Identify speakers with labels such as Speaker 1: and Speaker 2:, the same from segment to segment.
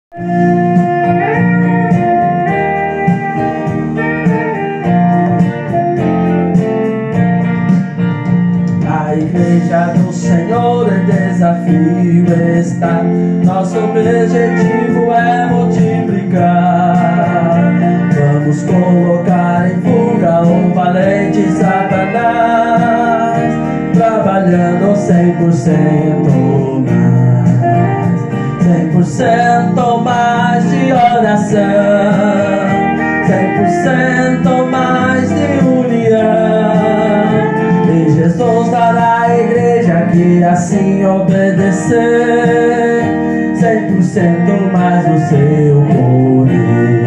Speaker 1: A igreja do Senhor é desafio está. Nosso objetivo é multiplicar. Vamos colocar em fuga o valente Satanás, trabalhando 100% mais, 100% mais de oração, 100% mais de união. E Jesus dará à igreja que assim obedecer, 100% mais do seu poder.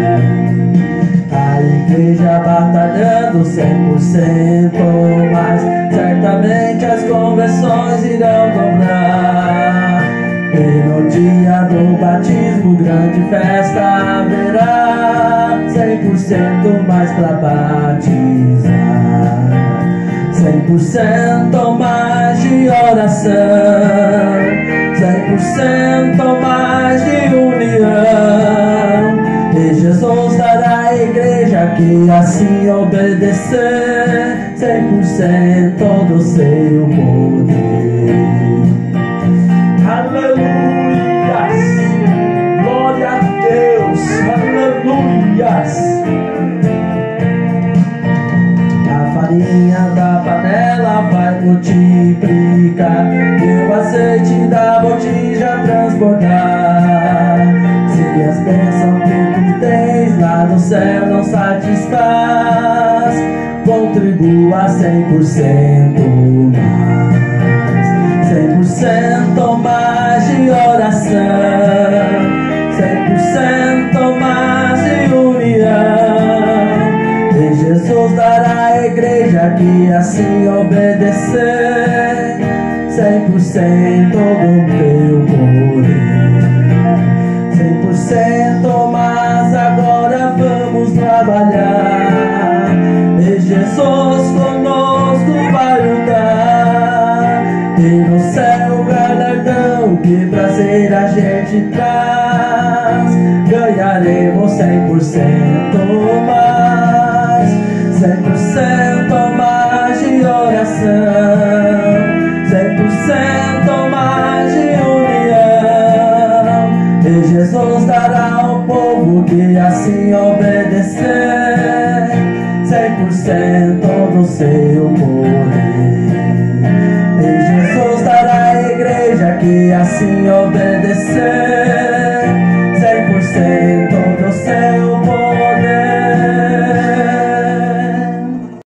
Speaker 1: A igreja batalhando 100% mais, certamente as conversões irão dobrar. E no dia do batismo grande festa haverá, 100% mais para batizar, 100% mais de oração, 100% mais de união. E Jesus dará à igreja que assim obedecer, 100% do seu poder. Aleluias! Glória a Deus! Aleluias! A farinha da panela vai multiplicar e o azeite da botija transbordar. Se as bênçãos que tu tens lá no céu não satisfaz, contribua 100% mais, 100% mais de oração, 100% mais de união. E Jesus dará à igreja que assim obedecer, 100% do teu poder, 100% mais. Agora vamos trabalhar, e Jesus conosco vai lutar. E no céu o galardão, que prazer a gente traz, ganharemos 100% mais, 100% mais de oração, 100% mais de união. E Jesus dará ao povo que assim obedecer, 100% do seu poder. E Jesus dará à igreja que assim obedecer, 100%